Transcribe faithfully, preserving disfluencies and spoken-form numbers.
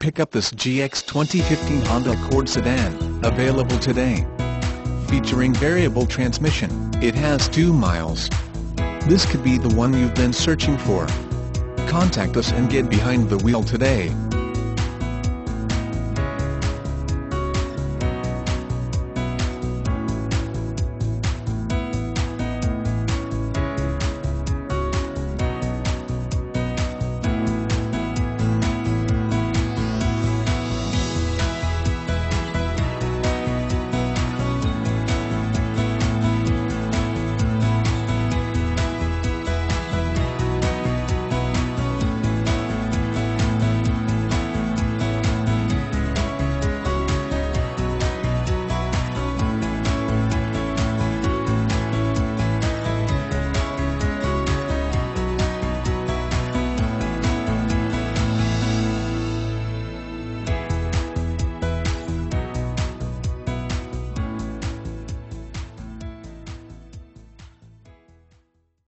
Pick up this G X twenty fifteen Honda Accord sedan, available today. Featuring variable transmission, it has two miles. This could be the one you've been searching for. Contact us and get behind the wheel today.